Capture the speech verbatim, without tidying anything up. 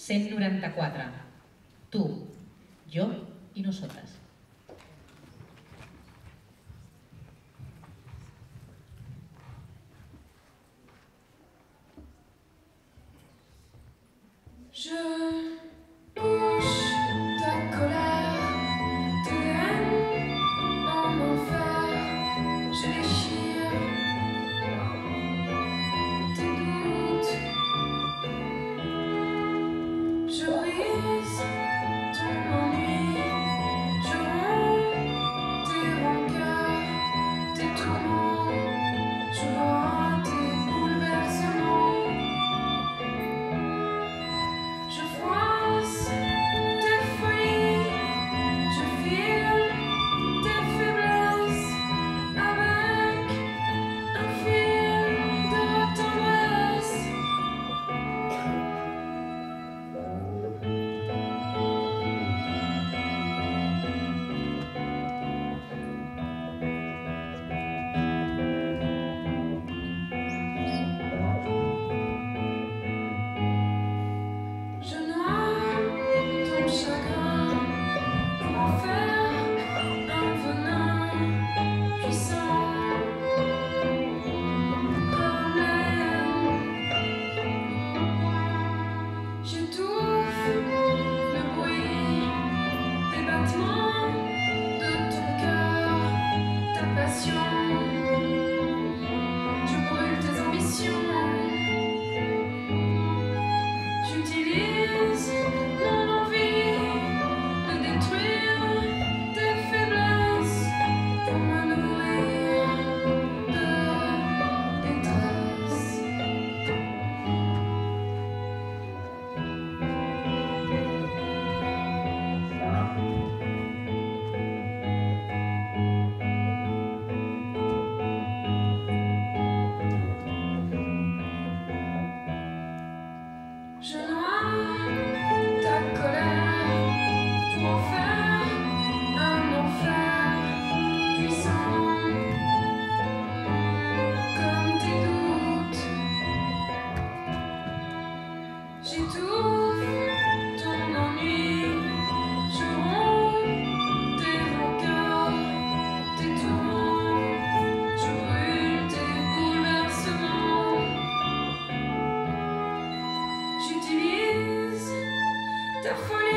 cent noranta-quatre. Tu, yo y nosotras. Je couche ta colère, tes haines en enfer, je déchire tes doutes, je brise ton ennui, je romps tes rancœurs, tes tourments, je vois tes bouleversements. Je froisse tes folies, je file tes faiblesses avec un fil de tendresse. Je noie ton chagrin pour en faire un venin puissant comme la haine. J'étouffe le bruit des battements de ton cœur, ta passion. Je brûle tes ambitions. J'utilise mon envie de détruire tes faiblesses pour me nourrir de détresse. Je noie ta colère pour en faire un enfer puissant comme tes doutes. J'étouffe ton ennui, je romps tes rancœurs, tes tourments, je brûle tes bouleversements. J'utilise ta folie.